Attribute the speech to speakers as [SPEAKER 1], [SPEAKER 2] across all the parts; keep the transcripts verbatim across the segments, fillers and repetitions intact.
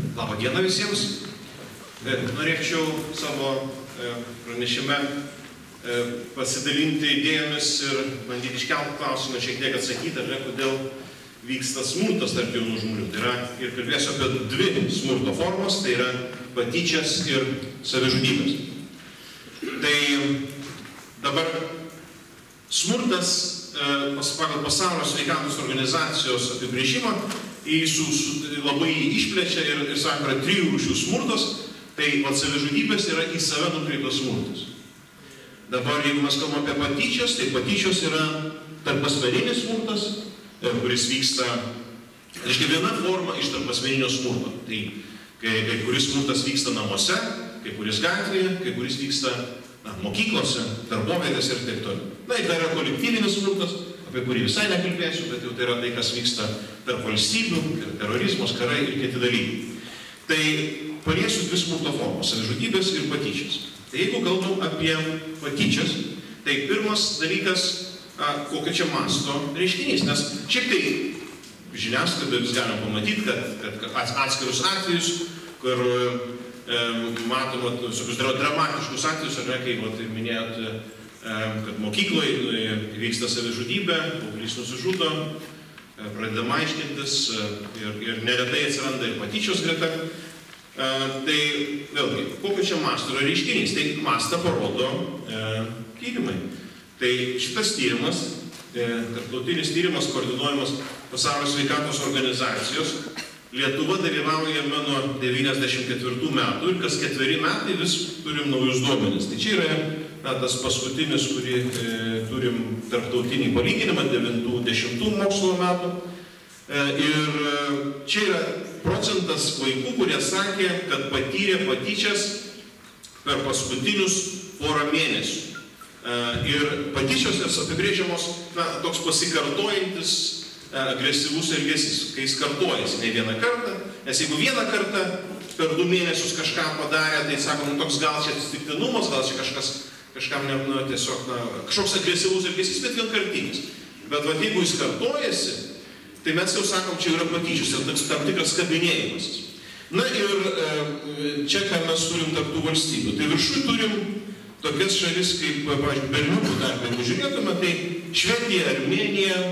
[SPEAKER 1] Labą dieną visiems. Norėčiau savo pranešime pasidalinti idėjomis ir bandyti iškelti klausimą, šiek tiek atsakyti, ar ne, kodėl vyksta smurtas tarp jaunų žmonių. Tai yra, ir kalbėsiu apie dvi smurto formos, tai yra patyčias ir savižudybės. Tai dabar smurtas pagal Pasaulio sveikatos organizacijos apibrėžimą jis labai išplečia ir, ir sako, yra trijų rūšių smurtas, tai vat savižudybės yra į save nukreiptas smurtas. Dabar, jeigu mes kalbame apie patyčias, tai patyčios yra tarpasmeninis smurtas, kuris vyksta, reiškia, viena forma iš tarpasmeninio smurto. Tai kai, kai kuris smurtas vyksta namuose, kai kuris gatvėje, kai kuris vyksta na, mokyklose, darbovietėse ir taip toliau. Na, ir dar yra kolektyvinis smurtas, apie kurį visai nekalbėsiu, bet jau tai yra tai, kas vyksta tarp valstybių, terorizmas, karai ir kiti dalykai. Tai paliesiu dvi smurto formos - savižudybės ir patyčias. Tai jeigu kalbam apie patyčias, tai pirmas dalykas, a, kokio čia masto reiškinys, nes šiaip tai žiniasklaidoje vis galim pamatyti, kad, kad atskirus atvejus, kur e, matoma tokius dramatiškus atvejus, ar ne, kai vat, minėjot, e, kad mokykloje vyksta savižudybė, paauglys nusižudo, e, pradedama aiškintis e, ir, ir neretai atsiranda ir patyčios greta. E, tai vėlgi, kokio čia masto yra reiškinys? Tai mastą parodo e, tyrimai. Tai šitas tyrimas, e, tarptautinis tyrimas koordinuojamas Pasaulio sveikatos organizacijos, Lietuva dalyvauja nuo devyniasdešimt ketvirtų metų ir kas ketveri metai vis turim naujus duomenis. Tai čia yra na, tas paskutinis, kurį e, turim tarptautinį palyginimą, devintų dešimtų mokslo metų. E, ir čia yra procentas vaikų, kurie sakė, kad patyrė patyčias per paskutinius porą mėnesių. E, ir patyčios nes apibrėžiamos na, toks pasikartojantis agresyvus elgesys, kai jis kartojasi ne vieną kartą, nes jeigu vieną kartą per du mėnesius kažką padarė, tai sakom, toks gal čia atsitiktinumas, gal čia kažkas, kažkam ne, nu, tiesiog, na, kažkoks agresyvus elgesys, bet vienkartinis. Bet va, jeigu jis kartojasi, tai mes jau sakom, čia yra patyčios, ir tam tikras kabinėjimas. Na ir e, čia, ką mes turim tarp tų valstybių, tai viršui turim tokias šalis kaip, pavyzdžiui, berniukų tarpe, jeigu žiūrėtume, tai Švedija, Armėnija,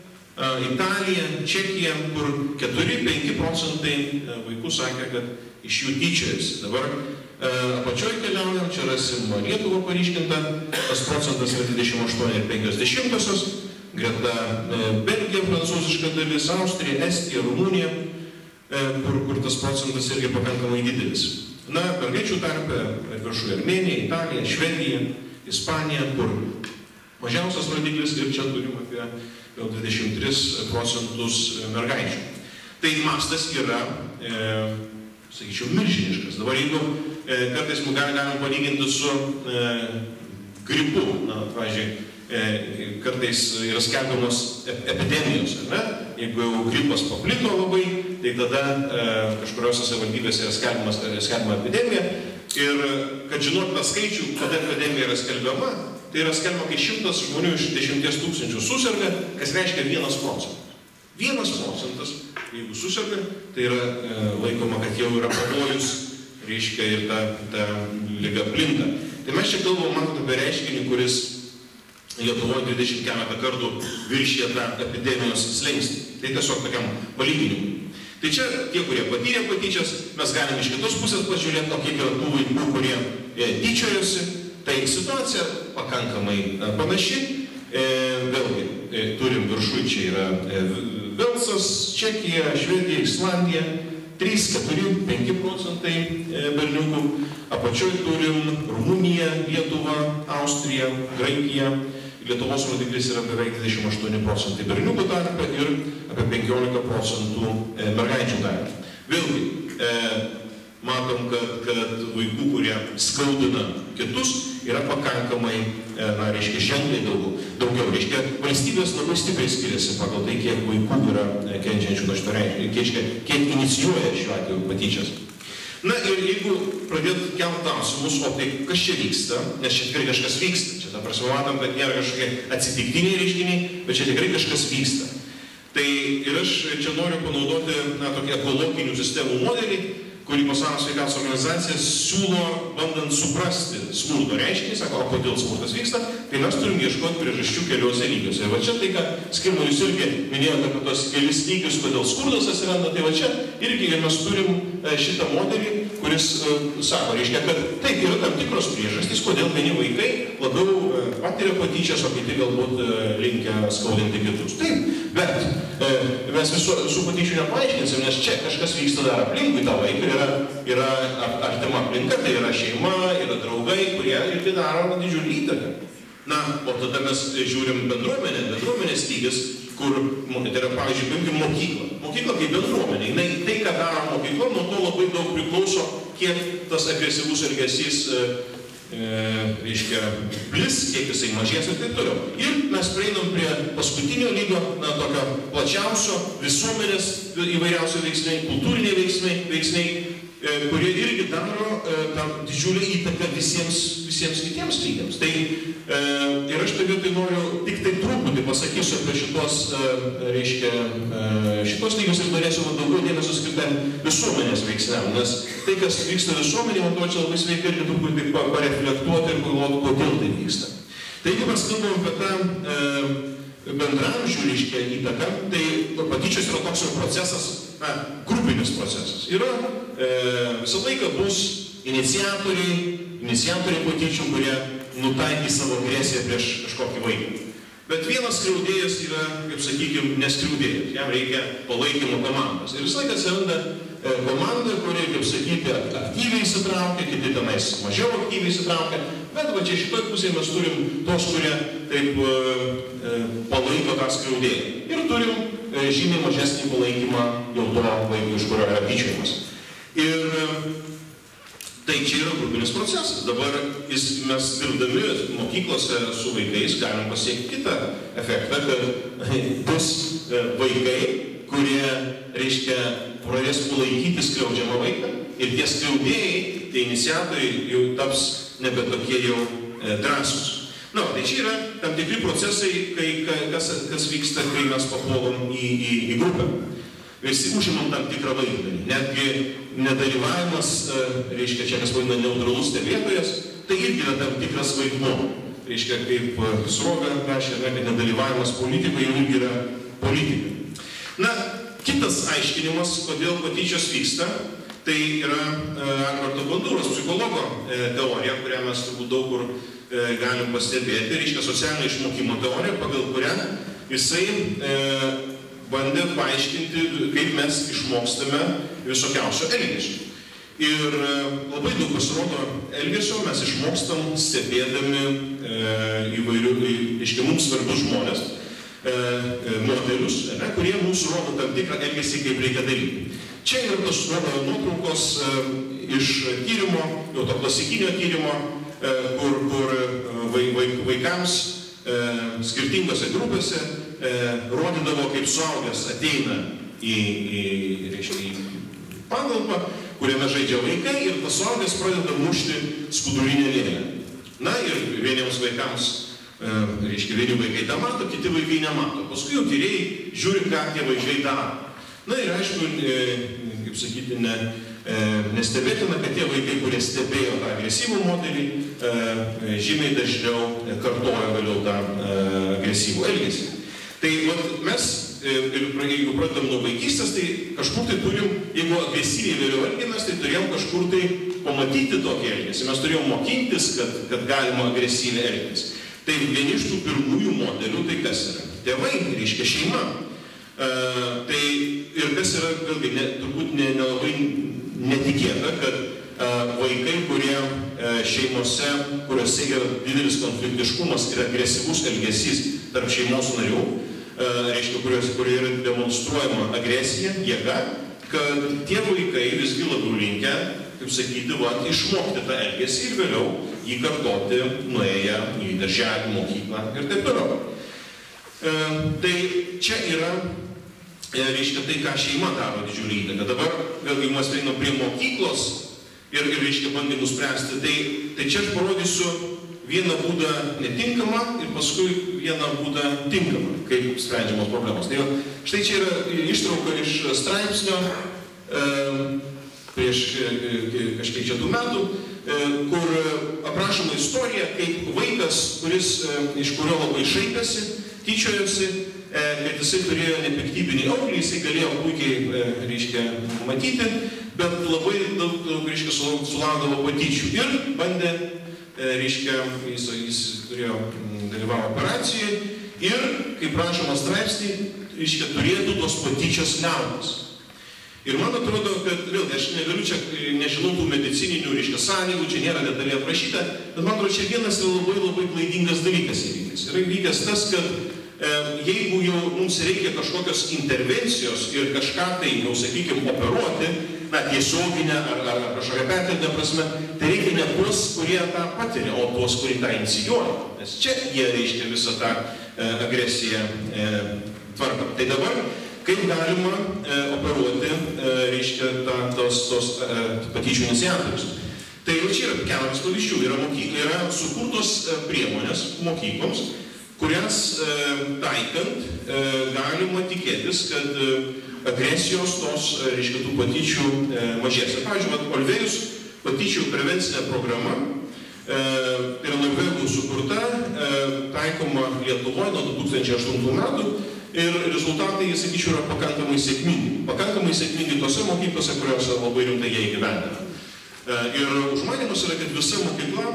[SPEAKER 1] Italija, Čekija, kur keturi penki procentai vaikų sakė, kad iš jų tyčiojasi. Dabar apačioje keliaujam, čia rasim Lietuvą paryškintą, tas procentas yra dvidešimt aštuoni ir penkios dešimtosios, greta Belgija, prancūziška dalis, Austrija, Estija, Rumunija, kur, kur tas procentas irgi pakankamai didelis. Na, mergaičių tarpe viršų Armėnija, Italija, Švedija, Ispanija, kur mažiausias rodiklis ir čia turim apie jau dvidešimt tris procentus mergaičių. Tai mastas yra, e, sakyčiau, milžiniškas. Dabar jeigu e, kartais mums galim palyginti su e, gripu, na, pavyzdžiui, e, kartais yra skelbiamos epidemijos, ar ne? Jeigu jau gripas paplito labai, tai tada e, kažkuriuose savivaldybėse yra skelbiama epidemija ir kad žinot tą skaičių, kada epidemija yra skelbiama, tai yra skelbiama, kai šimtas žmonių iš dešimties tūkstančių susirga, kas reiškia vienas procentas. Vienas procentas, jeigu susirga, tai yra e, laikoma, kad jau yra pavojus, reiškia ir ta, ta liga plinta. Tai mes čia kalbam, matome, apie reiškinį, kuris Lietuvoje dvidešimt keletą kartų viršija tą epidemijos slenkstį. Tai tiesiog tokiam palyginimui. Tai čia tie, kurie patyrė patyčias, mes galime iš kitos pusės pažiūrėti, o kiek yra tų vaikų, kurie e, tyčiojosi. Tai situacija pakankamai panaši. E, vėlgi, e, turim viršui, čia yra e, Velsas, Čekija, Švedija, Islandija, trys, keturi, penki procentai e, berniukų. Apačioj turim Rumuniją, Lietuvą, Austriją, Graikiją. Lietuvos rodiklis yra beveik dvidešimt aštuoni procentai berniukų tarpe ir apie penkiolika procentų e, mergaičių tarpe. Vėlgi, e, matom, kad, kad vaikų, kurie skaudina kitus, yra pakankamai, na, reiškia, ženkliai daugiau. daugiau. Reiškia, valstybės labai stipriai skiriasi pagal tai, kiek vaikų yra kenčiančių nuo šito reiškia, kiek inicijuoja šiuo atveju patyčias. Na ir jeigu pradėt kelt klausimus, o tai kas čia vyksta, nes čia tikrai kažkas vyksta. Čia ta prasme matom, kad nėra kažkokie atsitiktiniai reiškiniai, bet čia tikrai kažkas vyksta. Tai ir aš čia noriu panaudoti na, tokį ekologinių sistemų modelį, kurį Pasaulio sveikatos organizacija siūlo, bandant suprasti smurto reiškinį, sako, o kodėl smurtas vyksta, tai mes turim ieškoti priežasčių keliuose lygiuose. Ir va čia tai, ką Skirma jūs irgi minėjote apie tos kelis lygius, kodėl skurdas atsiranda, tai va čia irgi mes turim šitą modelį, kuris uh, sako, reiškia, kad taip yra tam tikros priežastys, kodėl vieni vaikai labiau uh, patiria patyčias, o kiti galbūt uh, linkia skaudinti kitus. Taip, bet uh, mes visų, visų patyčių nepaaiškinsim, nes čia kažkas vyksta dar aplinkui tą vaiką, yra, yra artima aplinka, tai yra šeima, yra draugai, kurie irgi daro didžiulį įtaką. Na, o tada mes žiūrim bendruomenę, bendruomenės lygis, kur, tai yra, pavyzdžiui, paimkim mokyklą. Mokykla kaip bendruomenė. Jinai, tai, ką daro mokykla, nuo to labai daug priklauso, kiek tas agresyvus elgesys, e, e, reiškia, plis, kiek jisai mažės ir taip toliau. Ir mes prieinam prie paskutinio lygio, na, tokio plačiausio visuomenės įvairiausio veiksmai, kultūriniai veiksmai, veiksmai, e, kurie irgi daro e, tam didžiulį įtaką visiems, visiems kitiems lygiams. Tai e, ir aš tai vietoj noriu tik tai truputį pasakysiu apie šitos, e, reiškia, e, šitos lygius ir norėsiu daugiau dėmesio skirti visuomenės veiksniam, nes tai, kas vyksta visuomenė, man to čia labai sveika irgi truputį pareflektuoti ir galvoti, kodėl tai vyksta. Tai jeigu mes kalbam apie tą e, bendramžių, reiškia, įtaką, tai patyčios yra toks procesas, na, grupinis procesas. Yra e, visą laiką bus iniciatoriai, iniciatoriai patyčių, kurie nutaikys savo agresiją prieš kažkokį vaiką. Bet vienas skriaudėjas yra, kaip sakykime, neskriaudėjas. Jam reikia palaikymo komandos. Ir visą laiką atsiranda e, komanda, kuri, kaip sakyti, aktyviai įsitraukia, kiti tenais mažiau aktyviai įsitraukia. Bet va čia šitoj pusėje mes turim tos, kurie taip e, e, palaiko tą skriaudėją. Ir turim e, žymiai mažesnį palaikymą jau to vaikų, iš kurio yra tyčiojimas. Ir e, tai čia yra grupinis procesas. Dabar jis, mes dirbdami mokyklose su vaikais galim pasiekti kitą efektą, kad bus vaikai, kurie, reiškia, pradės palaikyti skriaudžiamą vaiką ir tie skriaudėjai, tie iniciatoriai jau taps nebe tokie jau e, drąsūs. Na, tai čia yra tam tikri procesai, kai, kas, kas vyksta, kai mes papuolam į, į, į grupę. Visi užimam tam tikrą vaidmenį. Netgi nedalyvavimas, reiškia, čia mes vadiname neutralus stebėtojas, tai irgi yra tam tikras vaidmuo. Reiškia, kaip Sruoga rašė, kad nedalyvavimas politikoje jau irgi yra politika. Na, kitas aiškinimas, kodėl patyčios vyksta, tai yra Alberto Bandūros psichologo teorija, kurią mes turbūt daug kur galim pastebėti, reiškia socialinio išmokimo teorija, pagal kurią jisai e, bandė paaiškinti, kaip mes išmokstame visokiausio elgesio. Ir labai daug pasirodo elgesio mes išmokstam stebėdami e, įvairių, reiškia, mums svarbius žmonės, e, modelius, ne, kurie mums rodo tam tikrą elgesį, kaip reikia daryti. Čia yra tos nuotraukos e, iš tyrimo, jau to klasikinio tyrimo, e, kur, kur vaik, vaikams e, skirtingose grupėse E, rodydavo, kaip suaugęs ateina į, į, reiškia, į patalpą, kuriame žaidžia vaikai ir tas suaugęs pradeda mušti skudurinę lėlę. Na ir vieniems vaikams, e, reiškia, vieni vaikai tą mato, kiti vaikai nemato. Paskui jau tyrėjai žiūri, ką tie vaikai daro. Na ir aišku, e, kaip sakyti, ne, e, nestebėtina, kad tie vaikai, kurie stebėjo tą agresyvų modelį, e, žymiai dažniau kartojo vėliau tą e, agresyvų elgesį. Tai vat, mes, jeigu pradedam nuo vaikystės, tai kažkur tai turim, jeigu agresyviai vėliau elgiamės, tai turėjom kažkur tai pamatyti tokį elgesį. Mes turėjom mokintis, kad, kad galima agresyviai elgtis. Tai vieni iš tų pirmųjų modelių, tai kas yra? Tėvai, reiškia šeima. E, tai ir kas yra, vėlgi, ne, turbūt nelabai ne, ne netikėta, kad e, vaikai, kurie e, šeimose, kuriuose yra didelis konfliktiškumas ir agresyvus elgesys tarp šeimos narių, reiškia, kurie yra demonstruojama agresija, jėga, kad tie vaikai visgi labiau linkę, kaip sakyti, va, išmokti tą elgesį ir vėliau jį kartoti, nuėję į darželį, mokyklą ir taip toliau. E, tai čia yra, e, reiškia, tai, ką šeima daro didžiulį įtaką. Dabar, vėlgi, mes einam prie mokyklos ir, ir reiškia, bandymų spręsti. Tai, tai čia aš parodysiu vieną būdą netinkamą ir paskui vieną būdą tinkamą, kaip sprendžiamos problemos. Tai štai čia yra ištrauka iš straipsnio, e, prieš kažkiek čia tų metų, kur aprašoma istorija, kaip vaikas, kuris, iš kurio labai šaipėsi, tyčiojosi, kad jisai turėjo nepiktybinį auklį, jisai galėjo puikiai, reiškia, matyti, bet labai daug, reiškia, sulaukdavo patyčių. Ir bandė, reiškia, jis, jis turėjo dalyvavo operacijoje ir, kaip rašoma straipsnį, reiškia, turėtų tos patyčios liautis. Ir man atrodo, kad, vėlgi, aš negaliu čia, nežinau tų medicininių, reiškia, sąlygų, čia nėra detaliai aprašyta, bet man atrodo, čia vienas yra labai labai klaidingas dalykas įvykęs. Yra įvykęs tas, kad e, jeigu jau mums reikia kažkokios intervencijos ir kažką tai, jau sakykime, operuoti, na, tiesioginę ar, ar kažkokią perkeltinę prasme, tai reikia ne tuos, kurie tą patiria, o tuos, kurie tą inicijuoja. Nes čia jie, reiškia, visą tą e, agresiją e, tvarką. Tai dabar, kaip galima e, operuoti, e, reiškia, ta, tos, tos e, patyčių iniciatorius. Tai jau čia yra keletas pavyzdžių. Yra, mokykla, yra sukurtos e, priemonės mokykloms, kurias e, taikant e, galima tikėtis, kad e, agresijos tos, reiškia, tų patyčių e, mažės. Ir, pavyzdžiui, Olvėjus patyčių prevencinė programa e, yra Norvegų sukurta, e, taikoma Lietuvoje nuo du tūkstančiai aštuntų metų. Ir rezultatai, jis, sakyčiau, yra pakankamai sėkmingi. Pakankamai sėkmingi tose mokyklose, kuriuose labai rimtai jie įgyvendina. Ir užmanymas yra, kad visa mokykla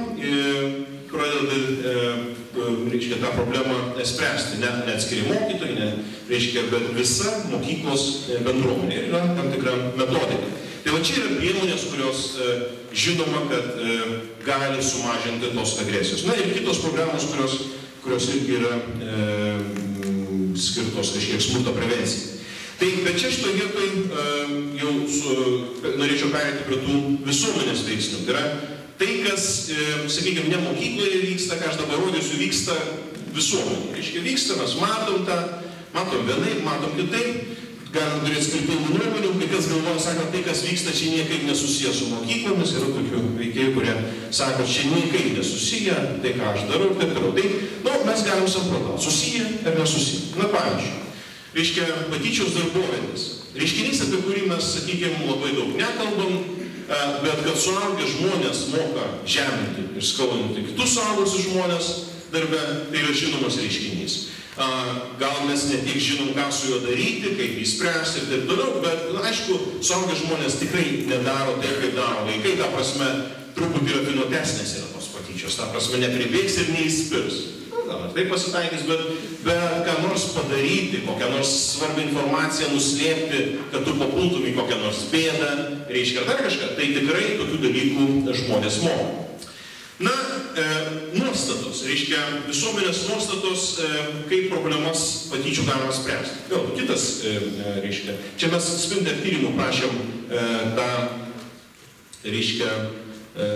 [SPEAKER 1] pradeda, reiškia, tą problemą spręsti. Ne, ne atskiri mokytojai, ne, reiškia, bet visa mokyklos bendruomenė. Ir yra tam tikra metodika. Tai va čia yra priemonės, kurios žinoma, kad gali sumažinti tos agresijos. Na ir kitos programos, kurios, kurios irgi yra e, skirtos kažkiek smurto prevencijai. Tai, bet čia šitoje vietoje uh, jau su, norėčiau pereiti prie tų visuomenės veiksnių. Tai yra tai, kas, uh, sakykime, ne mokykloje vyksta, ką aš dabar rodysiu, vyksta visuomenėje. Reiškia, vyksta, mes matom tą, matom vienaip, matom kitaip, galim turėti skirtingų nuomonių, kai kas galvoja, sako, tai, kas vyksta, čia niekaip nesusiję su mokyklomis, yra tokių veikėjų, kurie sako, čia niekaip nesusiję, tai ką aš darau ir taip toliau. Tai, nu, mes galim samprotauti, susiję ar nesusiję. Na, pavyzdžiui, reiškia, patyčios darbovietės. Reiškinys, apie kurį mes, sakykime, labai daug nekalbam, bet kad suaugę žmonės moka žeminti ir skaudinti kitus suaugusius žmonės darbe, tai yra žinomas reiškinys. Gal mes ne tik žinom, ką su juo daryti, kaip jį spręsti ir taip toliau, bet, na, aišku, suaugę žmonės tikrai nedaro taip, kaip daro vaikai, ta prasme, truputį rafinuotesnės yra tos patyčios, ta prasme, nepribėgs ir neįspirs. Gal ir taip pasitaikys, bet, bet ką nors padaryti, kokią nors svarbią informaciją nuslėpti, kad tu papultum į kokią nors bėdą, reiškia dar kažką, tai tikrai tokių dalykų žmonės moka. Na, e, nuostatos, reiškia, visuomenės nuostatos, e, kaip problemas patyčių galima spręsti. Vėl, kitas, e, reiškia, čia mes Spinter tyrimų prašėm e, tą, reiškia, e,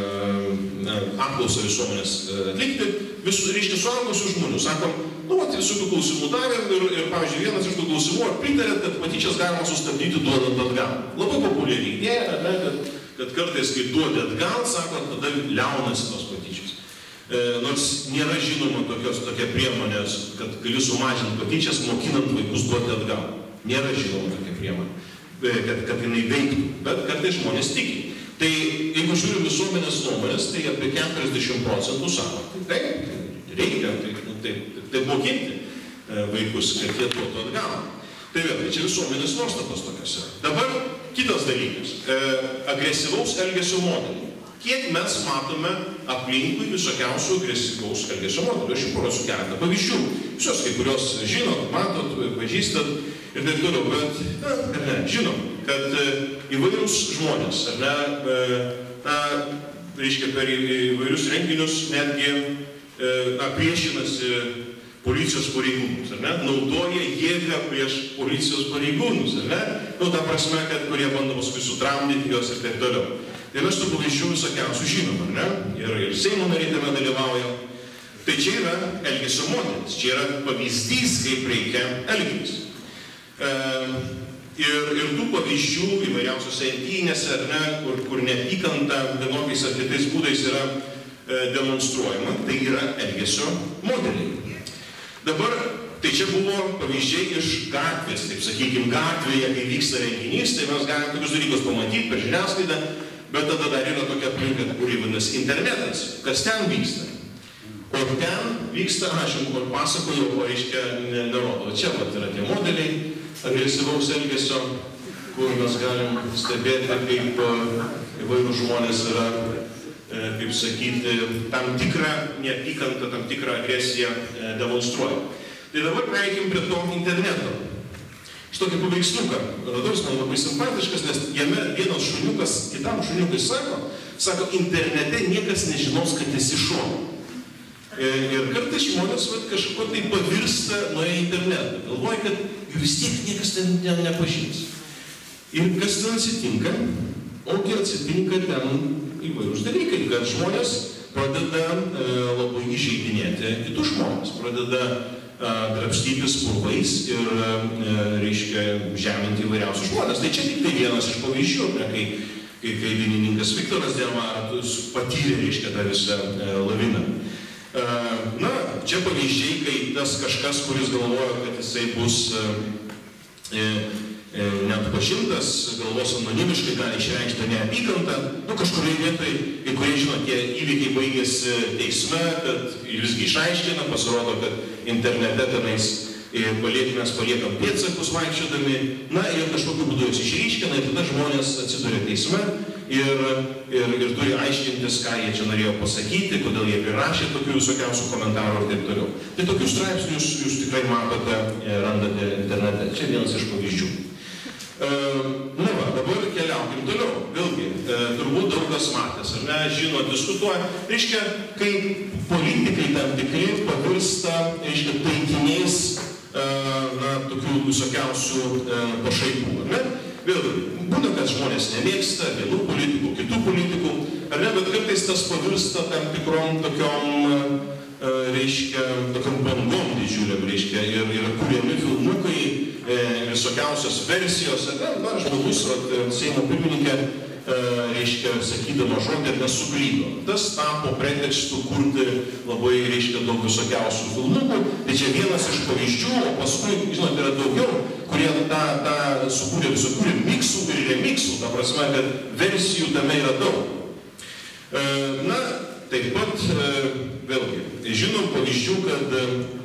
[SPEAKER 1] apklausą visuomenės atlikti, vis, reiškia, suaugusių žmonių. Sakom, nu, vat, visokių klausimų davėm ir, ir, pavyzdžiui, vienas iš tų klausimų, ar pritarėt, kad patyčias galima sustabdyti duodant atgal. Labai populiari idėja, ne, kad kad kartais, kai duodi atgal, sako, tada liaunasi tos patyčios. E, nors nėra žinoma tokios, tokia priemonės, kad gali sumažinti patyčias, mokinant vaikus duoti atgal. Nėra žinoma tokia priemonė, kad, kad jinai veiktų, bet kartais žmonės tiki. Tai jeigu žiūrim visuomenės nuomonės, tai apie keturiasdešimt procentų sako, tai reikia taip, taip, taip mokinti vaikus, kad jie duotų atgal. Tai vėl, tai čia visuomenės nuostatos tokios yra. Dabar kitas dalykas e, – agresyvaus elgesio modeliai. Kiek mes matome aplinkui visokiausių agresyvaus elgesio modelių. Aš jau parodysiu keletą pavyzdžių. Visos kai kurios žinot, matot, pažįstat ir taip toliau, bet, na, ar ne, žinom, kad e, įvairūs žmonės, ar ne, e, na, reiškia, per įvairius renginius netgi e, na, priešinasi policijos pareigūnus, ar ne? Naudoja jėgą prieš policijos pareigūnus, ar ne? Nu, ta prasme, kad kurie bando paskui sutramdyti juos ir taip toliau. Tai mes tų pavyzdžių visokiausių žinom, ar ne? Ir, ir Seimo nariai tame dalyvauja. Tai čia yra elgesio modelis, čia yra pavyzdys, kaip reikia elgtis. E, ir, ir tų pavyzdžių įvairiausiose imtynėse, ar ne, kur, kur neapykanta vienokiais ar kitais būdais yra e, demonstruojama, tai yra elgesio modeliai. Dabar Tai čia buvo pavyzdžiai iš gatvės, taip sakykime, gatvėje, kai vyksta renginys, tai mes galime tokius dalykus pamatyti per žiniasklaidą, bet tada dar yra tokia aplinka, kuri vadinasi internetas. Kas ten vyksta? O ten vyksta, aš jums pasakoju, o reiškia nerodo. Čia vat yra tie modeliai agresyvaus elgesio, kur mes galim stebėti, kaip įvairūs žmonės yra, kaip sakyti, tam tikrą neapykantą, tam tikrą agresiją demonstruoja. Tai dabar prieikim prie to interneto. Šitokį paveiksliuką radau, jis man labai simpatiškas, nes jame vienas šuniukas kitam šuniukai sako, sako, internete niekas nežinos, kad esi šuo. Ir kartais žmonės vat, kažko tai pavirsta nuo internetą. Galvoja, kad vis tiek niekas ten nepažins. Ir kas ten atsitinka? Ogi atsitinka ten įvairūs dalykai, kad žmonės pradeda e, labai įžeidinėti kitus žmonės, pradeda e, drabstytis purvais ir, e, reiškia, žeminti įvairiausius žmonės. Tai čia tik tai vienas iš pavyzdžių, ne, kai, kai, kai dainininkas Viktoras Diamaratus patyrė, reiškia, tą visą e, laviną. E, na, čia pavyzdžiai, kai tas kažkas, kuris galvoja, kad jisai bus e, e, net pažintas, galvos anonimiškai gali išreikšti neapykantą, nu kažkurioje vietoje, kai kurie žino, tie įvykiai baigėsi teisme, kad visgi išaiškina, pasirodo, kad internete tenais paliek, mes paliekam pėdsakus vaikščiodami, na ir kažkokiu būdu jos išryškina, ir tada žmonės atsiduria teisme ir, ir, ir turi aiškintis, ką jie čia norėjo pasakyti, kodėl jie prirašė tokių visokiausių komentarų ir taip toliau. Tai tokius straipsnius jūs tikrai matote, randate internete. Čia vienas iš pavyzdžių. E, na va, dabar keliaukim toliau. Vėlgi, e, turbūt daug kas matęs, ar ne, žino, diskutuoja. Reiškia, kai politikai tam tikri pavirsta, reiškia, taikiniais, e, na, tokių visokiausių e, pašaipų, ar ne? Vėlgi, būna, kad žmonės nemėgsta vienų politikų, kitų politikų, ar ne, bet kartais tas pavirsta tam tikrom tokiom, e, reiškia, tokiom bangom didžiuliam, reiškia, ir, ir kuriami filmukai, visokiausios versijos, na, žmogus, Seimo pirmininkė, reiškia, sakydama žodį, nesuklydo. Tas tapo pretekstu kurti labai, reiškia, daug visokiausių filmukų. Tai čia vienas iš pavyzdžių, o paskui, žinot, yra daugiau, kurie tą, tą sukūrė visokių miksų ir remiksų, ta prasme, kad versijų tame yra daug. Na, taip pat, vėlgi, žinom pavyzdžių, kad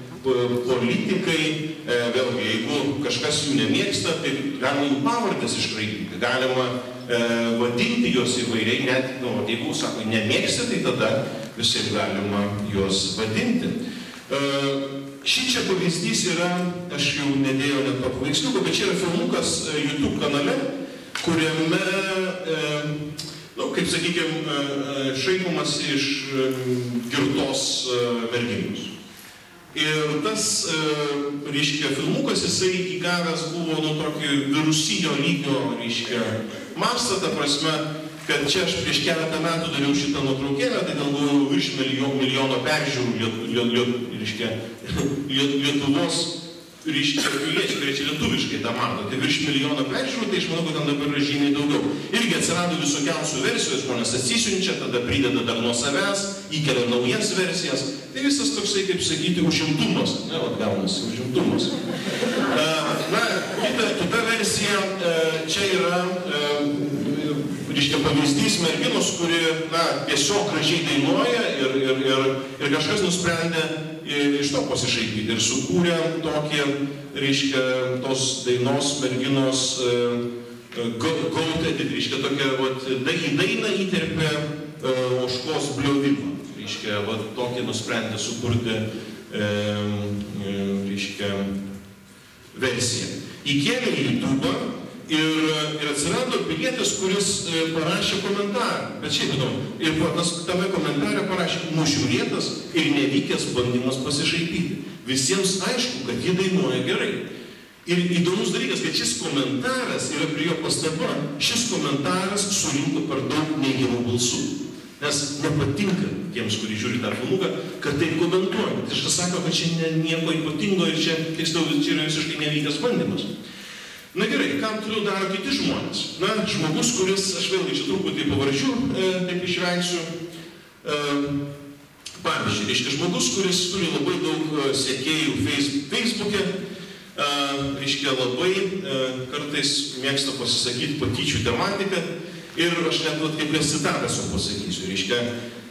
[SPEAKER 1] politikai, e, vėlgi, jeigu kažkas jų nemėgsta, tai galima jų pavardės iškraipyti, galima e, vadinti juos įvairiai, net, nu, jeigu, sako, nemėgsta, tai tada visai galima juos vadinti. E, šį čia pavyzdys yra, aš jau nedėjau net to paveiksliuko, bet čia yra filmukas YouTube kanale, kuriame, e, nu, kaip sakykime, šaipomas iš girtos merginos. Ir tas, reiškia, filmukas, jisai įgavęs buvo nuo tokį virusinio lygio, reiškia, mastą, ta prasme, kad čia aš prieš keletą metų dariau šitą nuotraukėlę, tai gal buvo virš milijono, milijono peržiūrų, liet, liet, liet, reiškia, liet, Lietuvos, reiškia, piliečiai, kurie čia lietuviškai tą mato, tai virš milijono peržiūrų, tai aš manau, kad ten dabar yra žymiai daugiau. Irgi atsirado visokiausių versijų, žmonės atsisiunčia, tada prideda dar nuo savęs, įkelia naujas versijas. Tai visas toksai, kaip sakyti, užimtumas, ne, vat gaunasi, užimtumas. Na, kita, kita versija, čia yra, reiškia, pavyzdys merginos, kuri, na, tiesiog gražiai dainuoja ir, ir, ir, ir kažkas nusprendė iš to pasišaipyti ir sukūrė tokį, reiškia, tos dainos merginos gautę, reiškia, tokią, vat, į dainą įterpė ožkos bliovimą. Reiškia, va, tokį nusprendė sukurti, e, e, reiškia, versiją. Įkėlė į YouTube ir, ir atsirado pilietis, kuris e, parašė komentarą. Bet šiaip įdomu. Ir tas, tame komentare parašė nužiūrėtas ir nevykęs bandymas pasišaipyti. Visiems aišku, kad ji dainuoja gerai. Ir įdomus dalykas, kad šis komentaras yra prie jo pastaba, šis komentaras surinko per daug neigiamų balsų. Nes nepatinka tiems, kurie žiūri tą filmuką, kad taip komentuoja. Tai kažkas sako, kad čia nieko ypatingo ir čia, tiksliau, čia yra visiškai nevykęs bandymas. Na gerai, ką toliau daro kiti žmonės? Na, žmogus, kuris, aš vėlgi čia truputį pavardžių, e, taip išvengsiu, e, Pavyzdžiui, reiškia žmogus, kuris turi labai daug sekėjų Facebook'e, reiškia labai kartais mėgsta pasisakyti patyčių tematiką ir aš net kaip citatą su pasakysiu, reiškia,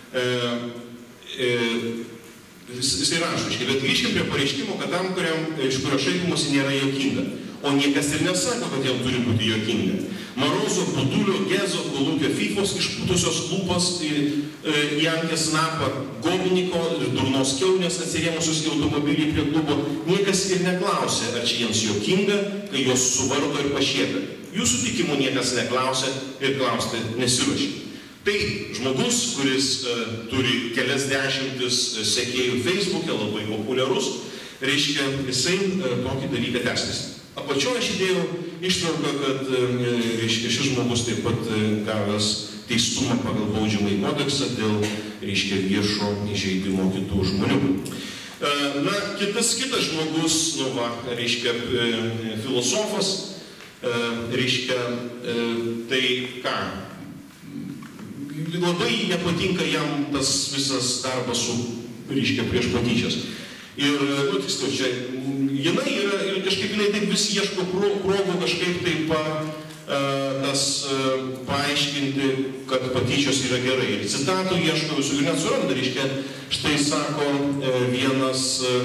[SPEAKER 1] jisai rašo, bet grįžkim prie pareiškimo, kad tam, kuriam, iš kurio šaipimosi nėra juokinga. O niekas ir nesako, kad jam turi būti juokinga. Marozo, Budulio, Gezo, Kolūkio, Fifos, išputusios lūpas, Jankės Snapą, Gobniko ir Durnos Kiaunės atsirėmusius į automobilį prie klubo, niekas ir neklausė, ar čia jiems juokinga, kai jos suvardo ir pašieka. Jų sutikimų niekas neklausė ir klausti nesiruošė. Tai žmogus, kuris uh, turi kelias dešimtis sekėjų Facebook'e, labai populiarus, reiškia, jisai uh, tokį dalyką tęsis. Apačioje aš įdėjau ištrauką, kad uh, reiškia, šis žmogus taip pat uh, gavęs teistumą pagal baudžiamąjį kodeksą dėl, reiškia, viešo įžeidimo kitų žmonių. Uh, na, kitas, kitas žmogus, nu va, reiškia, uh, filosofas, uh, reiškia, uh, tai ką? Labai nepatinka jam tas visas darbas su, reiškia, prieš patyčias. Ir, nu, tiksliau, čia, jinai yra, ir kažkaip jinai taip vis ieško progų kažkaip taip pa, tas paaiškinti, kad patyčios yra gerai. Ir citatų ieško visų ir net suranda, reiškia, štai sako vienas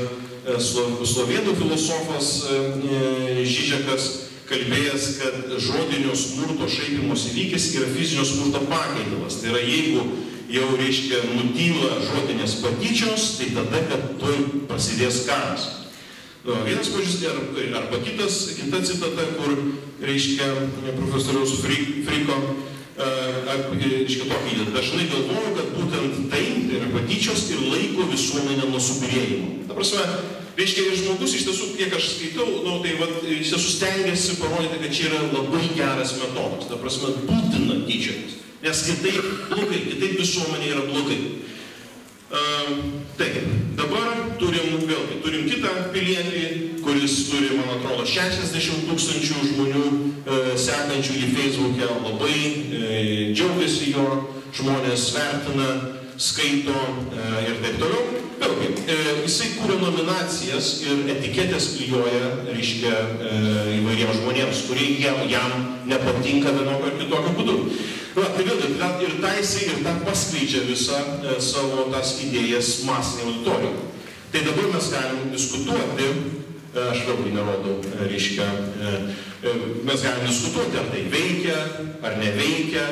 [SPEAKER 1] slovėnų filosofas Žižekas, kalbėjęs, kad žodinio smurto šaipimosi lygis yra fizinio smurto pakaitalas. Tai yra, jeigu jau, reiškia, nutyla žodinės patyčios, tai tada, kad tuoj prasidės karas. Vienas požiūris, arba kitas, kita citata, kur, reiškia, profesoriaus Friko, reiškia, tokį, dažnai galvoju, kad būtent tai yra patyčios ir laiko visuomenę nuo subyrėjimo. Ta prasme, reiškia, ir žmogus iš tiesų, kiek aš skaitau, nu, tai vat, iš tiesų stengiasi parodyti, kad čia yra labai geras metodas. Ta prasme, būtina tyčiotis. Nes kitaip blogai, kitaip visuomenė yra blogai. Uh, taip, dabar turim, vėlgi, turim kitą pilietį, kuris turi, man atrodo, šešiasdešimt tūkstančių žmonių uh, sekančių į Facebook'e, labai uh, džiaugiasi jo, žmonės vertina, skaito uh, ir taip toliau. Vėlgi, e, jisai kūrė nominacijas ir etiketės klijuoja, reiškia, e, įvairiems žmonėms, kurie jam, jam nepatinka vienokio ar kitokio būdu. Na, tai vėlgi, ir tą jisai ir tą paskleidžia visą e, savo tas idėjas masinį auditoriją. Tai dabar mes galim diskutuoti, e, aš vėlgi nerodau, e, reiškia, e, e, mes galim diskutuoti, ar tai veikia, ar neveikia,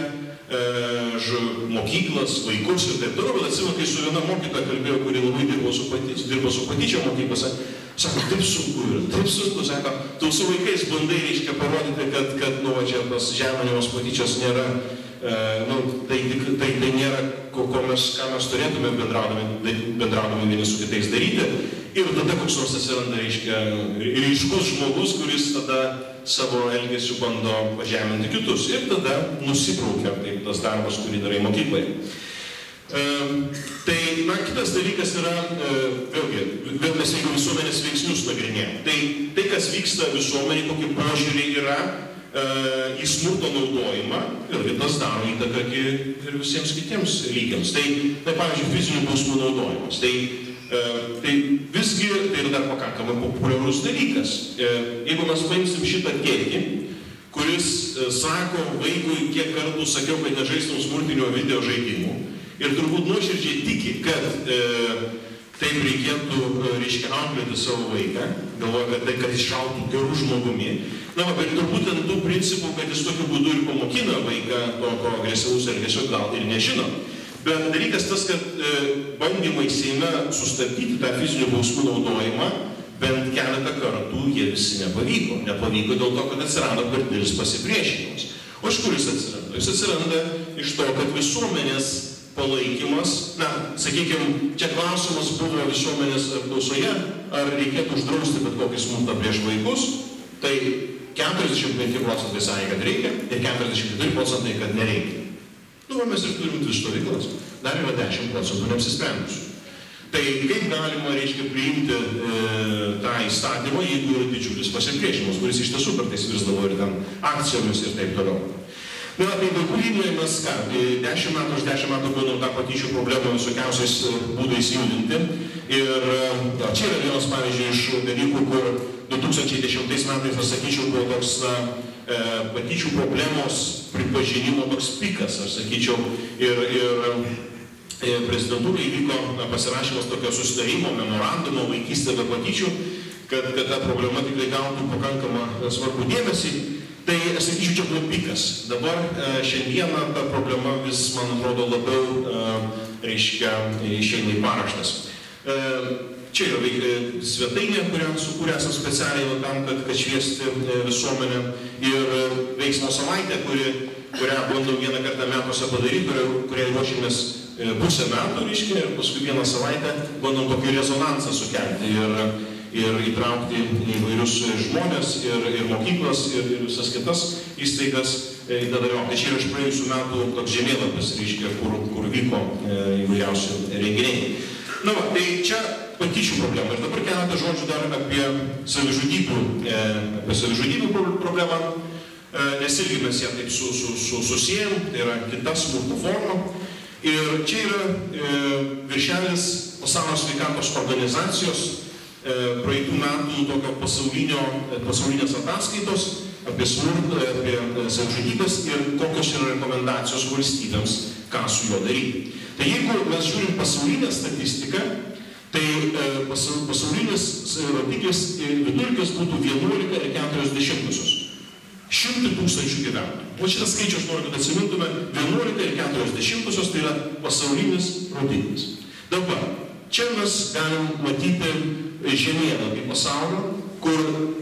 [SPEAKER 1] mokyklas, vaikus ir taip toliau, bet atsimenu, kai su viena mokytoja kalbėjau, kuri labai dirbo su, patyčia, dirbo su patyčia mokyklose, sako, taip sunku yra, taip sunku, sako, tu su vaikais bandai, reiškia, parodyti, kad, kad nu, čia tas žeminimas patyčios nėra, e, nu, tai, tai, tai nėra, ko, ko mes, ką mes turėtume bendraudami, bendraudami vieni su kitais daryti. Ir tada koks nors atsiranda, reiškia, ryškus žmogus, kuris tada savo elgesiu bando pažeminti kitus. Ir tada nusibraukia taip tas darbas, kurį darai mokykloje. E, tai, na, kitas dalykas yra, e, vėlgi, vėl mes jeigu visuomenės veiksnius nagrinėjame. Tai, tai, kas vyksta visuomenėje, kokie požiūriai yra e, į smurto naudojimą, vėlgi tas daro įtaką ir visiems kitiems lygiams. Tai, tai pavyzdžiui, fizinių bausmių naudojimas. Tai, Tai visgi tai yra dar pakankamai populiarus dalykas. Jeigu mes paimsim šitą tėtį, kuris sako vaikui, kiek kartų sakiau, kad nežaistum smurtinio video žaidimų, ir turbūt nuoširdžiai tiki, kad e, taip reikėtų, reiškia, auklėti savo vaiką, galvoja, kad tai, kad jis šautų gerų žmogumi. Na, bet turbūt ant tų principų, kad jis tokiu būdu ir pamokina vaiką to, to agresyvaus elgesio, gal ir nežino. Bet dalykas tas, kad e, bandymai Seime sustabdyti tą fizinių bausmių naudojimą, bent keletą kartų jie visi nepavyko. Nepavyko dėl to, kad atsirado per didelis pasipriešinimas. O iš kur jis atsiranda? Jis atsiranda iš to, kad visuomenės palaikymas, na, sakykime, čia klausimas buvo visuomenės apklausoje, ar reikėtų uždrausti bet kokį smurtą prieš vaikus, tai keturiasdešimt penki procentai sakė, kad reikia, ir keturiasdešimt keturi procentai, kad nereikia. Nu, mes ir turim dvi stovyklas, dar yra dešimt procentų neapsisprendusių. Tai kaip galima, reiškia, priimti e, tą įstatymą, jeigu yra didžiulis pasipriešinimas, kuris iš tiesų kartais virsdavo ir ten akcijomis ir taip toliau. Na, tai vaikų linijoje mes ką, dešimt metų už dešimt metų bandom tą patyčių problemą visokiausiais būdais judinti. Ir ja, čia yra vienas pavyzdžiui iš dalykų, kur du tūkstančiai dešimtais metais, aš sakyčiau, buvo toks na, patyčių problemos pripažinimo toks pikas, aš sakyčiau, ir, ir prezidentūrai įvyko pasirašymas tokio susitarimo, memorandumo vaikystė be patyčių, kad, kad ta problema tikrai gautų pakankamą svarbų dėmesį. Tai, aš sakyčiau, čia buvo pikas. Dabar šiandieną ta problema vis, man atrodo, labiau, reiškia, išeina į paraštes. Čia yra svetainė, kurią sukūrė esame specialiai tam, kad, kad šviesti visuomenę. Ir veiksmo savaitė, kuri, kurią bandom vieną kartą metuose padaryti, kuriai ruošimės pusę metų, reiškia, ir paskui vieną savaitę bandom tokį rezonansą sukelti. Ir, ir įtraukti įvairius žmonės, ir, ir mokyklas, ir, ir visas kitas įstaigas į tą dalyvauti. Tai čia yra iš praėjusių metų toks žemėlapis, reiškia, kur, kur vyko įvairiausi renginiai. Na, va, tai čia patyčių problema. Ir dabar keletą žodžių dar apie savižudybių, apie savižudybių problemą, nes irgi mes ją taip su, su, su, susijėm, tai yra kita smurto forma. Ir čia yra viršelis Pasaulio sveikatos organizacijos praeitų metų tokio pasaulinės ataskaitos apie smurtą, apie savižudybes ir kokios yra rekomendacijos valstybėms, ką su juo daryti. Tai jeigu mes žiūrim pasaulinę statistiką, tai pasaulinis rodiklis vidurkis būtų vienuolika ir keturios dešimtosios. Šimtai tūkstančių gyventojų. O šitas skaičius aš noriu, kad atsimintume, vienuolika ir keturios dešimtosios tai yra pasaulinis rodiklis. Dabar, čia mes galim matyti žemėlapį pasaulio, kur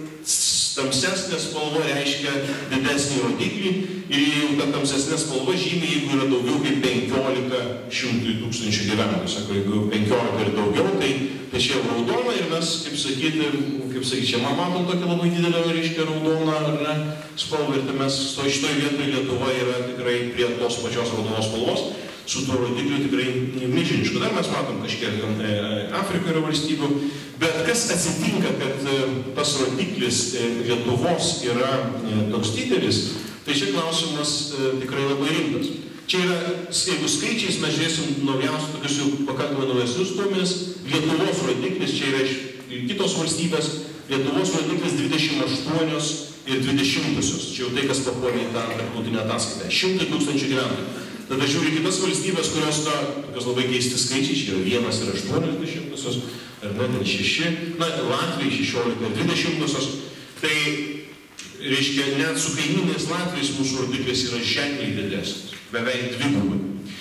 [SPEAKER 1] tamsesnė spalva reiškia didesnį rodiklį ir jau ta tamsesnė spalva žymi, jeigu yra daugiau kaip penkiolika šimtų tūkstančių gyventojų. Sako, jeigu penkiolika ir daugiau, tai, tai čia raudona ir mes, kaip sakyti, kaip sakyti, čia matom tokia labai didelė, reiškia, raudona, ar ne, spalva ir tai mes šitoj vietoj Lietuva yra tikrai prie tos pačios raudonos spalvos. Su tuo rodikliu tikrai milžinišku. Dar mes matom kažkiek Afrikoje yra valstybių, bet kas atsitinka, kad tas rodiklis Lietuvos yra toks didelis, tai čia klausimas tikrai labai rimtas. Čia yra, jeigu skaičiais mes žiūrėsim naujausius, tokius jau pakankamai naujesnius duomenis, Lietuvos rodiklis, čia yra iš kitos valstybės, Lietuvos rodiklis dvidešimt aštuonios ir dvidešimtosios. Čia jau tai, kas papuolė į tą tarptautinę ataskaitą. Šimtai tūkstančių gyventojų. Tada žiūri kitas valstybės, kurios ta, tokios labai keisti skaičiai, čia yra vienas ir aštuonios dešimtosios, ar ne, ten šeši, na, Latvijai šešiolika ir dvidešimtosios. Tai, reiškia, net su kaimynės Latvijos mūsų rodiklis yra ženkliai didesnis, beveik dvigubai.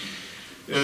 [SPEAKER 1] E,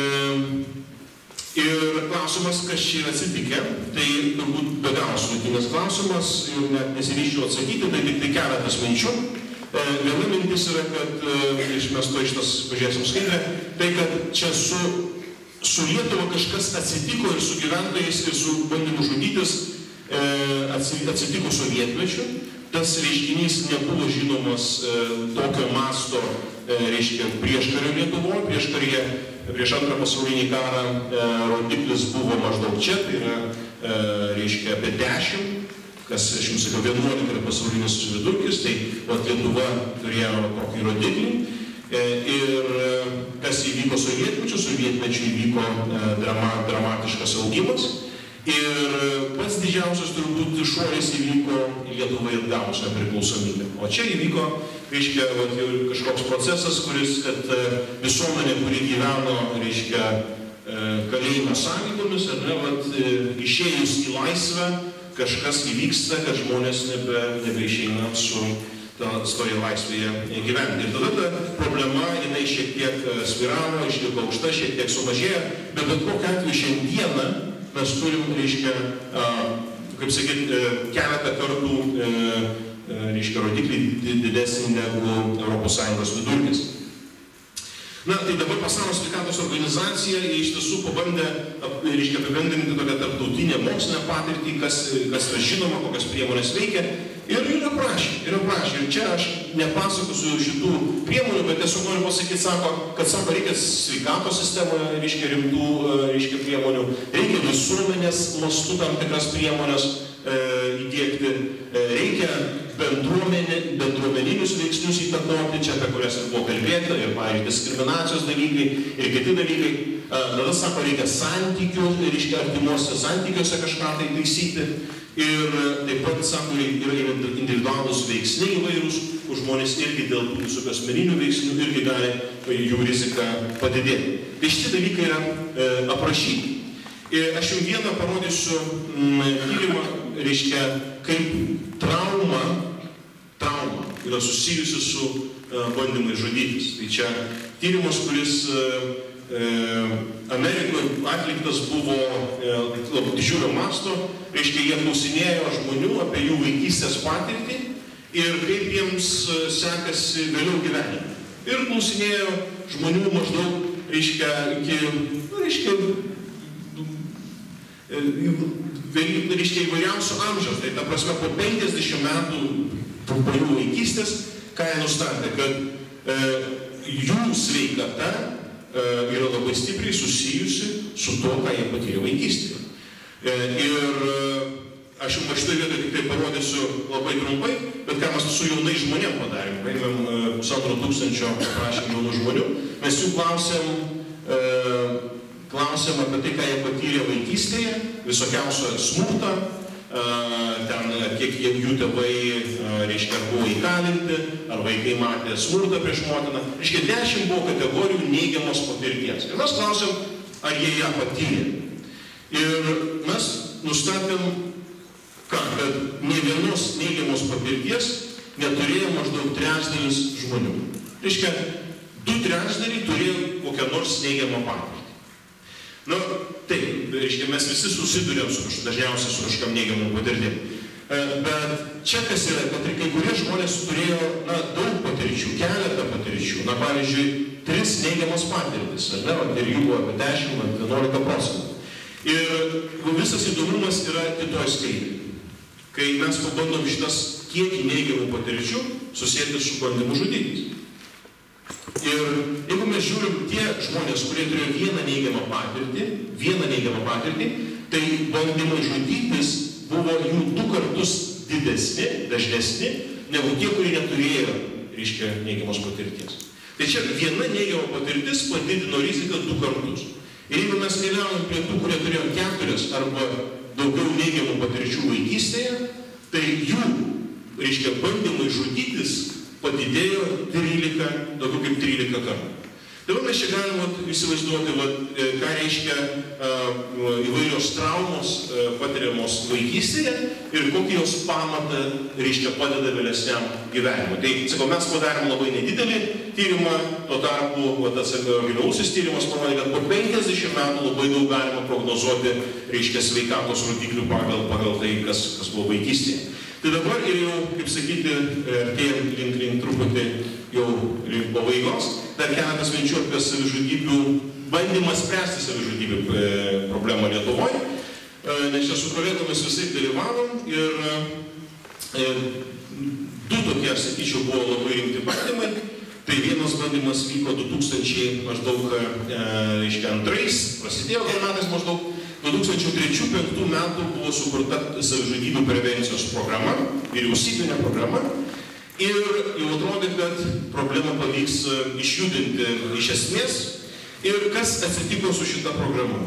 [SPEAKER 1] ir klausimas, kas čia yra atsitikę, tai turbūt be galo sudėtingas klausimas, ir net nesiryščiau atsakyti, tai tik tai keletas minčių. Viena mintis yra, kad, iš mes to iš tas pažiūrėsim skaidrę, tai kad čia su, su Lietuva kažkas atsitiko ir su gyventojais, ir su bandymu žudytis atsitiko sovietmečiu. Tas reiškinys nebuvo žinomas tokio masto, reiškia, prieškario Lietuvoje, prieškaryje, prieš antrą pasaulinį karą rodiklis buvo maždaug čia, tai yra, reiškia, apie dešimt. Kas, aš jums sakiau, vienuolika yra pasaulinis vidurkis, tai Lietuva turėjo tokį rodiklį. Ir kas įvyko sovietmečiu, sovietmečiu įvyko drama, dramatiškas augimas. Ir pats didžiausias turbūt šuolis įvyko Lietuvai atgavus nepriklausomybę. O čia įvyko, reiškia, vat, kažkoks procesas, kuris, kad visuomenė, kuri gyveno, reiškia, kalėjimo sąlygomis, ar ne, vat, išėjus į laisvę, kažkas įvyksta, kad žmonės nebe, nebeišeina su toje laisvėje gyventi. Ir tada ta problema, jinai šiek tiek sviravo, išliko aukšta, šiek tiek sumažėjo, bet bet kokiu atveju šiandieną mes turim, reiškia, kaip sakyti, keletą kartų, reiškia, rodiklį didesnį negu Europos Sąjungos vidurkis. Na, tai dabar Pasaulio sveikatos organizacija iš tiesų pabandė, reiškia, apibendrinti tokią tarptautinę mokslinę patirtį, kas, kas yra žinoma, kokias priemonės veikia. Ir yra prašė, yra prašė. Ir čia aš nepasakosiu šitų priemonių, bet tiesiog noriu pasakyti, sako, kad sako, reikia sveikatos sistemoje, reiškia, rimtų, reiškia, priemonių, reikia visuomenės mastu tam tikras priemonės e, įdėkti, e, reikia bendruomeninius veiksnius įtakoti, čia apie kurias ir buvo kalbėta, ir, pavyzdžiui, diskriminacijos dalykai, ir kiti dalykai. Tada sako, reikia santykių, reiškia artimuose santykiuose kažką tai taisyti. Ir taip pat, sako, yra individualūs veiksniai įvairūs, kur žmonės irgi dėl tų visokių asmeninių veiksnių irgi gali jų rizika padidėti. Tai šitie dalykai yra e, aprašyti. Ir aš jums vieną parodysiu m, tyrimą, reiškia, kaip trauma, trauma yra susijusi su e, bandymai žudytis. Tai čia tyrimas, kuris e, Amerikoje atliktas buvo e, didžiulio masto, reiškia, jie klausinėjo žmonių apie jų vaikystės patirtį ir kaip jiems sekasi vėliau gyvenime. Ir klausinėjo žmonių maždaug, reiškia, iki, nu, reiškia, reiškia įvairiausių amžiaus. Tai ta prasme, po penkiasdešimt metų po jų vaikystės, ką jie nustatė, kad e, jų sveikata yra labai stipriai susijusi su to, ką jie patyrė vaikystėje. Ir aš jums šitoje vietoje tik tai parodysiu labai trumpai, bet ką mes su jaunai žmonėm padarėm. Paėmėm pusantro tūkstančio prašymų jaunų žmonių. Mes jų klausėm, klausėm apie tai, ką jie patyrė vaikystėje, visokiausio smurtą, ten kiek jų tėvai, reiškia, buvo įkalinti, ar vaikai matė smurtą prieš motiną. Reiškia, dešimt buvo kategorijų neigiamos patirties. Ir mes klausėm, ar jie ją patyrė. Ir mes nustatėm, ką, kad ne vienos neigiamos patirties neturėjo maždaug trečdalis žmonių. Reiškia, du trečdaliai turėjo kokią nors neigiamą patirtį. Na, taip, reiškia, mes visi susidurėm su dažniausiai su kažkam neigiamų patirtim. Bet čia kas yra, kad kai kurie žmonės turėjo, na, daug patirčių, keletą patirčių. Na, pavyzdžiui, tris neigiamas patirtis, ar ne, ir jų buvo apie dešimt ar vienuolika procentų. Ir visas įdomumas yra kitoj skaidrėje. Kai mes pabandom šitas kiekį neigiamų patirčių susėti su bandymu žudytis. Ir jeigu mes žiūrim tie žmonės, kurie turėjo vieną neigiamą patirtį, vieną neigiamą patirtį, tai bandymai žudytis buvo jų du kartus didesni, dažnesni, negu tie, kurie neturėjo, reiškia, neigiamos patirties. Tai čia viena neigiama patirtis padidino riziką du kartus. Ir jeigu mes keliaujam prie tų, kurie turėjo keturias arba daugiau neigiamų patirčių vaikystėje, tai jų, reiškia, bandymai žudytis padidėjo trylika, daugiau kaip trylika kartų. Dabar mes čia galim įsivaizduoti, vat, ką reiškia uh, įvairios traumos uh, patiriamos vaikystėje ir kokį jos pamatą, reiškia, padeda vėlesniam gyvenimui. Tai, sakau, mes padarėm labai nedidelį tyrimą, tuo tarpu tas giliausias tyrimas parodė, kad po penkiasdešimt metų labai daug galima prognozuoti, reiškia, sveikatos rodiklių pagal, pagal tai, kas, kas buvo vaikystėje. Tai dabar ir jau, kaip sakyti, artėjant link, link truputį jau link pabaigos, dar keletas minčių apie savižudybių, bandymą spręsti savižudybių problemą Lietuvoje, nes čia su kolegomis visai dalyvavom ir e, du tokie, sakyčiau, buvo labai rimti bandymai. Tai vienas bandymas vyko du tūkstančiai maždaug, e, reiškia, antrais, prasidėjo gal metais maždaug. du tūkstančiai trečių penktų metų buvo sukurta savižudybių prevencijos programa, vyriausybinė programa. Ir jau atrodė, kad problemą pavyks išjudinti iš esmės. Ir kas atsitiko su šita programa?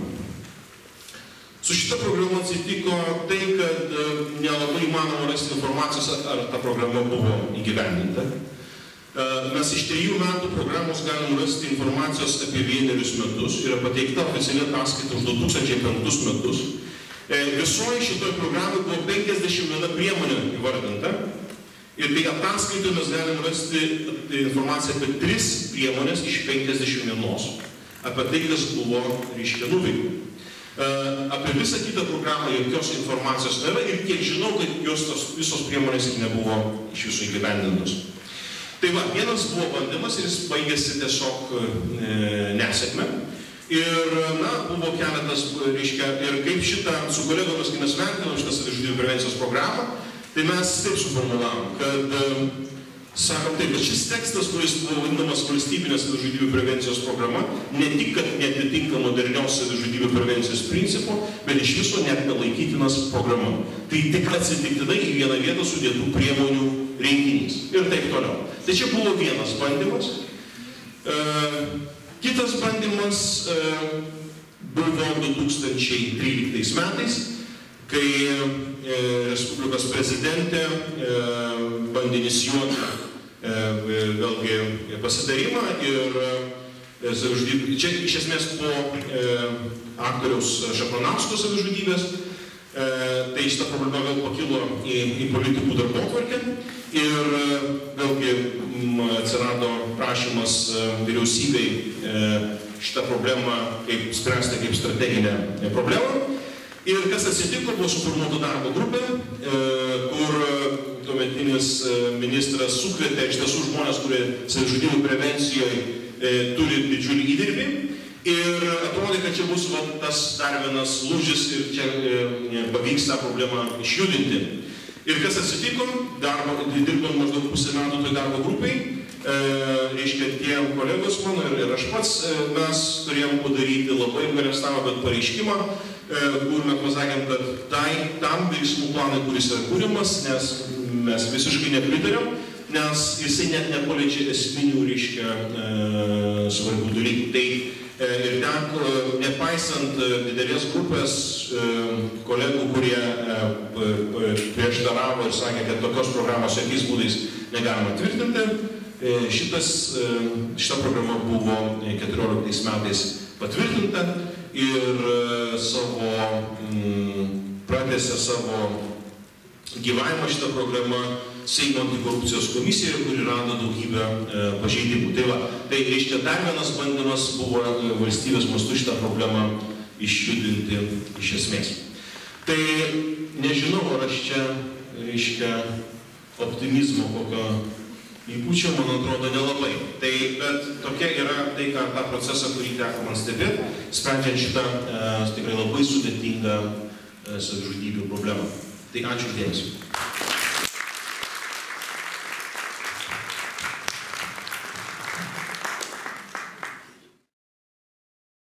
[SPEAKER 1] Su šita programa atsitiko tai, kad nelabai įmanoma rasti informacijos, ar ta programa buvo įgyvendinta. Mes iš trijų metų programos galim rasti informacijos apie vienerius metus. Yra pateikta oficiali ataskaita už du tūkstančiai penktus metus. Visoje šitoje programoje buvo penkiasdešimt viena priemonė įvardinta. Ir tai ataskaitoje mes galim rasti informaciją apie tris priemonės iš penkiasdešimt vienos. Apie tai, kas buvo, reiškia, nuveikta. Apie visą kitą programą jokios informacijos nėra ir kiek žinau, kad jos tos visos priemonės nebuvo iš viso įgyvendintos. Tai va, vienas buvo bandymas ir jis baigėsi tiesiog e, nesėkme. Ir, na, buvo keletas, reiškia, ir kaip šitą su kolegomis, kai mes vertinom šitą savižudybių prevencijos programą, tai mes taip suformulavom, kad, sakom taip, kad šis tekstas, kuris buvo vadinamas valstybinės savižudybių prevencijos programa, ne tik, kad netitinka modernios savižudybių prevencijos principų, bet iš viso net nelaikytinas programa. Tai tik atsitiktinai į vieną vietą sudėtų priemonių rinkinys ir taip toliau. Tai čia buvo vienas bandymas. Kitas bandymas buvo du tūkstančiai tryliktais metais, kai Respublikos prezidentė bandė inicijuoti vėlgi pasitarimą ir čia iš esmės po aktoriaus Šapranausko savižudybės, tai šita problema vėl pakilo į, į politikų darbotvarkę ir vėlgi atsirado prašymas vyriausybei šitą problemą kaip spręsti kaip strateginę problemą. Ir kas atsitiko, buvo suformuota darbo grupė, kur tuometinis ministras sukvietė iš tiesų žmonės, kurie savižudybių prevencijoje turi didžiulį įdirbį. Ir atrodė, kad čia bus va, tas dar vienas lūžis ir čia e, pavyks tą problemą išjudinti. Ir kas atsitiko, darbo, dirbant maždaug pusę metų toj darbo grupai, e, reiškia tie kolegos mano ir, ir aš pats, e, mes turėjom padaryti labai apgailestavimą, bet pareiškimą, e, kur mes pasakėm, kad tai, tam veiksmų planai, kuris yra kūrimas, nes mes visiškai nepritarėm, nes jisai net nepaliečia esminių, reiškia, e, svarbių dalykų. Tai ir ten, nepaisant didelės grupės kolegų, kurie prieštaravo ir sakė, kad tokios programos jokiais būdais negalima tvirtinti, šitas, šita programa buvo keturioliktais metais patvirtinta ir savo, pratęsė savo gyvavimą šitą programą Seimo antikorupcijos komisijoje, kuri rado daugybę e, pažeidimų. Tai va, tai reiškia dar vienas bandymas buvo valstybės mastu šitą problemą išjudinti iš esmės. Tai nežinau, ar aš čia, reiškia, optimizmo kokio įpūčiau, man atrodo, nelabai. Tai, bet tokia yra tai, ką tą procesą, kurį teko man stebėti, sprendžiant šitą e, tikrai labai sudėtingą e, savižudybių problemą. Tai ačiū uždėmesi.